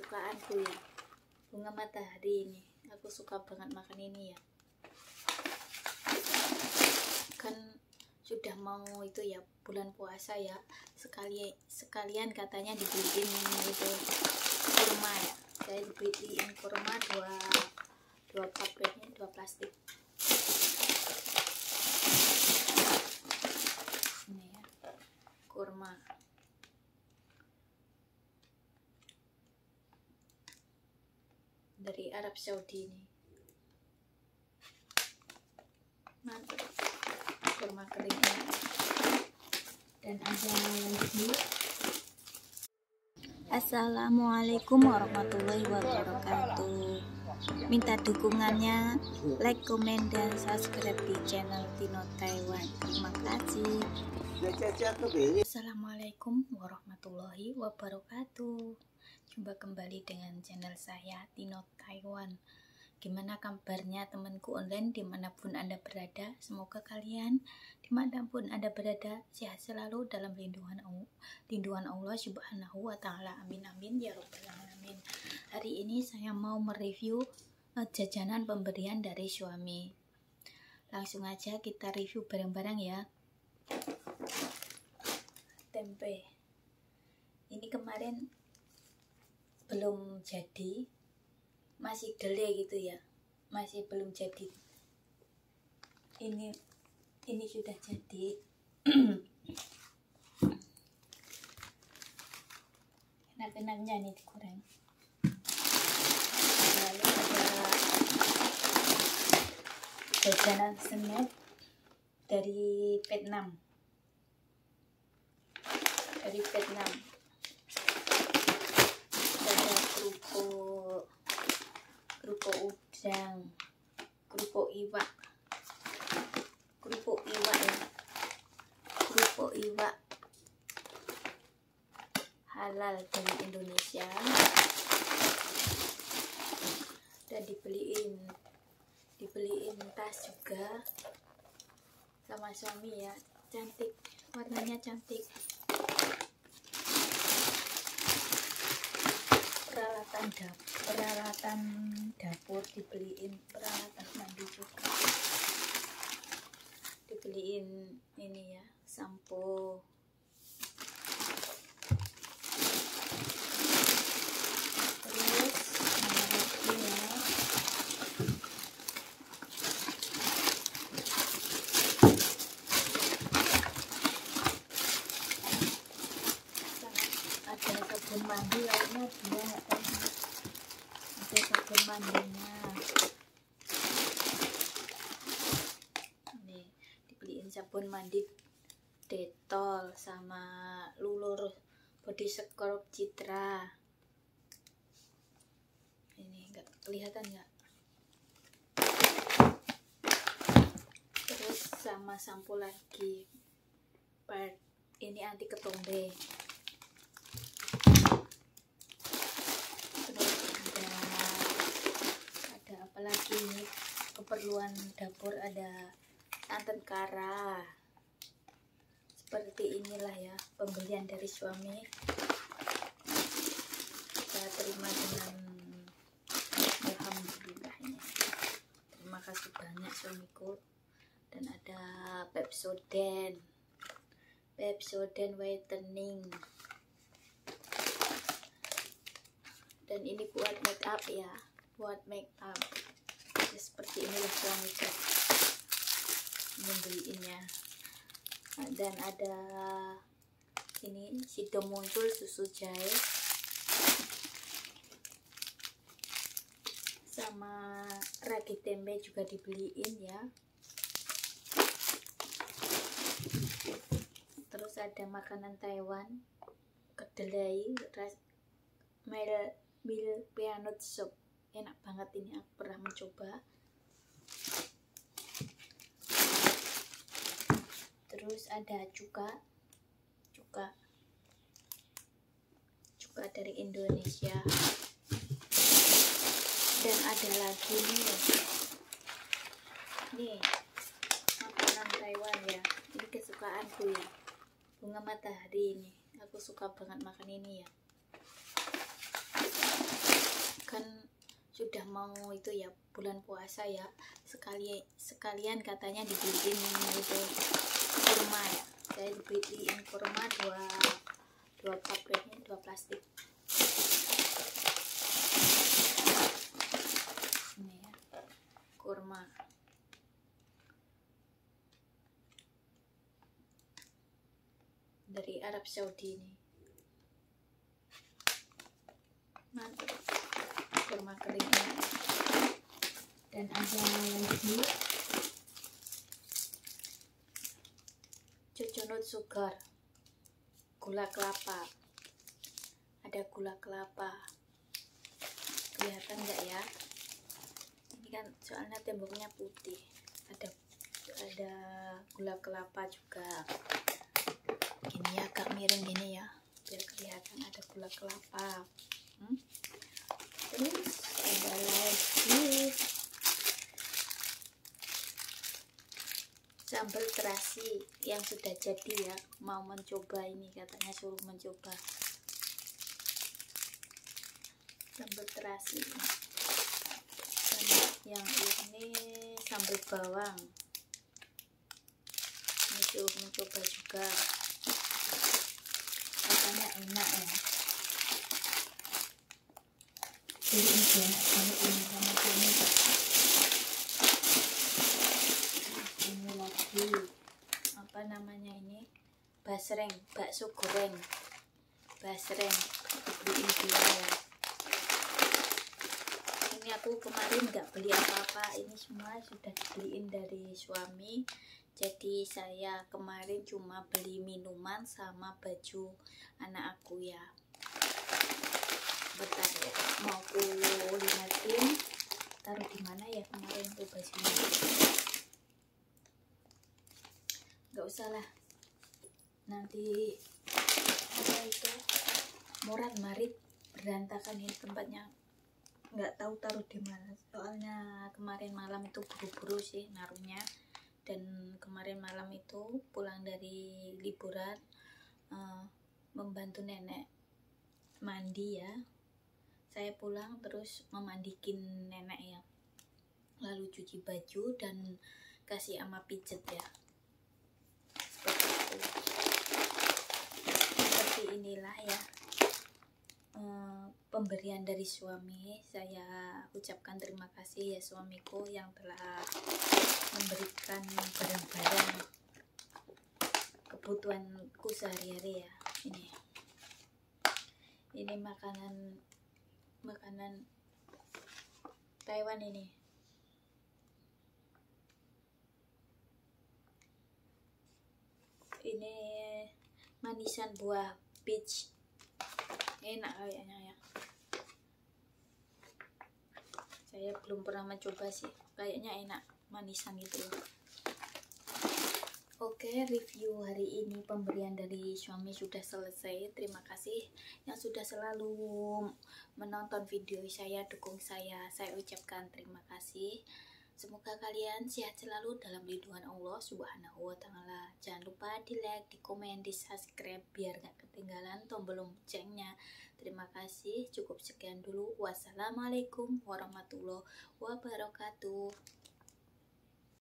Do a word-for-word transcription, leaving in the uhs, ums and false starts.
kesukaanku ya, bunga matahari ini. Aku suka banget makan ini ya. Kan sudah mau itu ya, bulan puasa ya, sekali sekalian katanya dibeliin itu kurma ya. Saya dibeliin kurma dua dua paket ini, dua plastik. Ini ya, kurma. Dari Arab Saudi ini. Mantap. Kurma kering enak. Dan ada lagi. Assalamualaikum warahmatullahi wabarakatuh. Minta dukungannya, like, komen, dan subscribe di channel Tino Taiwan. Terima kasih. Assalamualaikum warahmatullahi wabarakatuh. Jumpa kembali dengan channel saya Tino Taiwan. Gimana kabarnya temanku online dimanapun Anda berada? Semoga kalian dimanapun Anda berada sehat selalu dalam lindungan Allah, lindungan Allah Subhanahu wa Ta'ala. Amin amin ya Rabbal alamin. Hari ini saya mau mereview uh, jajanan pemberian dari suami. Langsung aja kita review bareng-bareng ya. Tempe. Ini kemarin belum jadi, masih delay gitu ya, masih belum jadi. Ini ini sudah jadi. Enak-enaknya nih digoreng. Lalu ada jajanan snack dari Vietnam. Dari Vietnam. Ada kerupuk, kerupuk udang, kerupuk iwak, kerupuk iwak ya, kerupuk iwak halal dari Indonesia. Dan dibeliin, dibeliin tas juga sama suami ya, cantik, warnanya cantik. Peralatan dapur, peralatan dapur dibeliin, peralatan mandi juga dibeliin. Ini ya, sampo, terus mana lagi ya, ada sabun mandi lainnya dia nggak tahu. Ada sabun mandinya. Nih, dibeliin sabun mandi Dettol sama Lulur body scrub Citra. Ini enggak kelihatan nggak? Terus sama sampo lagi. Part ini anti ketombe. Apalagi ini keperluan dapur, ada santan kara. Seperti inilah ya pembelian dari suami. Kita terima dengan alhamdulillahnya. Terima kasih banyak suamiku. Dan ada Pepsodent, Pepsodent whitening. Dan ini buat make up ya, buat make up. Ya, seperti inilah suami saya membeliinnya. Nah, dan ada ini Sido muncul susu jahe sama ragi tempe juga dibeliin ya. Terus ada makanan Taiwan, kedelai ras mil mil peanut soup. Enak banget ini, aku pernah mencoba. Terus ada cuka, cuka, cuka dari Indonesia. Dan ada lagi nih, nih makanan Taiwan ya. Ini kesukaanku ya, bunga matahari ini. Aku suka banget makan ini ya. sudah mau itu ya, bulan puasa ya, sekali sekalian katanya dibeliin itu kurma ya. Saya dibeliin kurma dua dua paket ini, dua plastik. Ini ya, kurma. Dari Arab Saudi ini. Mantap. Kurma keringnya. Dan ada lagi coconut sugar, gula kelapa. Ada gula kelapa, kelihatan nggak ya? Ini kan soalnya temboknya putih. Ada ada gula kelapa juga. Gini ya, agak miring gini ya, biar kelihatan ada gula kelapa. Hmm? Terus ada lagi sambal terasi yang sudah jadi ya, mau mencoba ini, katanya suruh mencoba sambal terasi. Dan yang ini sambal bawang, ini suruh mencoba juga, katanya enak ya. Jadi ini enak banget ini sama ini. Ini lagi apa namanya ini, basreng, bakso goreng basreng, beliin dia ya. Ini aku kemarin nggak beli apa-apa, ini semua sudah dibeliin dari suami. Jadi saya kemarin cuma beli minuman sama baju anak aku ya. Bentar ya, mau aku lihatin taruh di mana ya kemarin tuh bajunya. Nggak usah lah, nanti apa itu murad marit berantakan ini tempatnya, nggak tahu taruh di mana. Soalnya kemarin malam itu buru-buru sih naruhnya, dan kemarin malam itu pulang dari liburan, uh, membantu nenek mandi ya. Saya pulang terus memandikin nenek ya, lalu cuci baju dan kasih ama pijet ya. Seperti itu. Seperti inilah ya eh, pemberian dari suami. Saya ucapkan terima kasih ya suamiku yang telah memberikan barang-barang kebutuhanku sehari-hari ya. Ini ini makanan makanan Taiwan ini. Ini manisan buah peach, enak kayaknya ya. Saya belum pernah mencoba sih, kayaknya enak, manisan gitu. Oke, review hari ini pemberian dari suami sudah selesai. Terima kasih yang sudah selalu menonton video saya, dukung saya. Saya ucapkan terima kasih. Semoga kalian sehat selalu dalam lindungan Allah Subhanahu wa Ta'ala. Jangan lupa di like, di komen, di subscribe biar gak ketinggalan tombol loncengnya. Terima kasih. Cukup sekian dulu. Wassalamualaikum warahmatullahi wabarakatuh.